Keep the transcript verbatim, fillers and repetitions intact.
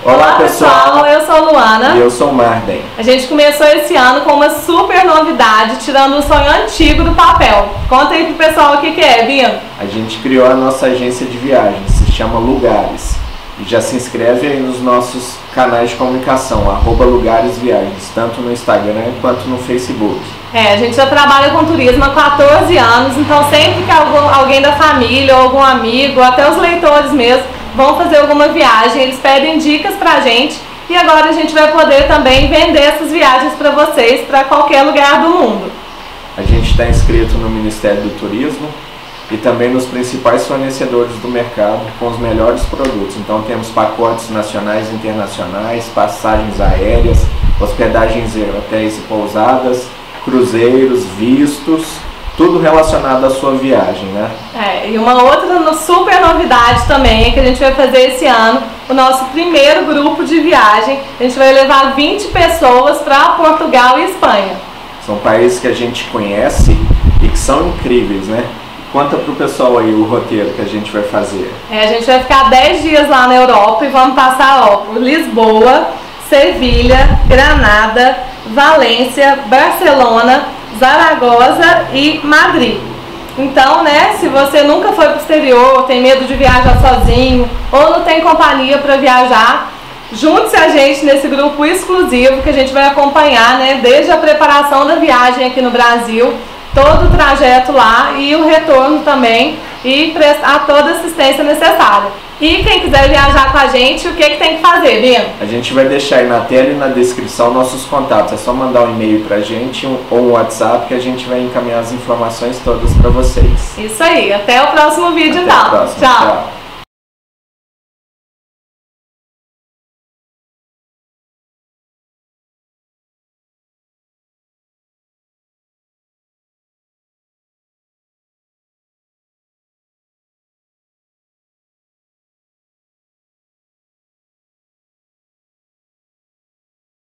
Olá pessoal, eu sou a Luana. E eu sou o Marden. A gente começou esse ano com uma super novidade, tirando o sonho antigo do papel. Conta aí pro pessoal o que que é, Bia. A gente criou a nossa agência de viagens, se chama Lugares. E já se inscreve aí nos nossos canais de comunicação, arroba Lugares Viagens, tanto no Instagram quanto no Facebook. É, a gente já trabalha com turismo há quatorze anos, então sempre que algum, alguém da família ou algum amigo, até os leitores mesmo, vão fazer alguma viagem, eles pedem dicas pra gente e agora a gente vai poder também vender essas viagens para vocês, para qualquer lugar do mundo. A gente está inscrito no Ministério do Turismo e também nos principais fornecedores do mercado com os melhores produtos. Então temos pacotes nacionais e internacionais, passagens aéreas, hospedagens em hotéis e pousadas, cruzeiros, vistos, tudo relacionado à sua viagem, né? É, e uma outra super novidade também é que a gente vai fazer esse ano o nosso primeiro grupo de viagem. A gente vai levar vinte pessoas para Portugal e Espanha. São países que a gente conhece e que são incríveis, né? Conta pro pessoal aí o roteiro que a gente vai fazer. É, a gente vai ficar dez dias lá na Europa e vamos passar ó, por Lisboa, Sevilha, Granada, Valência, Barcelona, Zaragoza e Madrid. Então, né, se você nunca foi para o exterior, tem medo de viajar sozinho ou não tem companhia para viajar, junte-se a gente nesse grupo exclusivo que a gente vai acompanhar, né, desde a preparação da viagem aqui no Brasil, todo o trajeto lá e o retorno também e prestar toda a assistência necessária. E quem quiser viajar com a gente, o que, que tem que fazer, Bia? A gente vai deixar aí na tela e na descrição nossos contatos. É só mandar um e-mail pra gente um, ou um WhatsApp que a gente vai encaminhar as informações todas para vocês. Isso aí. Até o próximo vídeo, Até então. a próxima. Tchau. Tchau.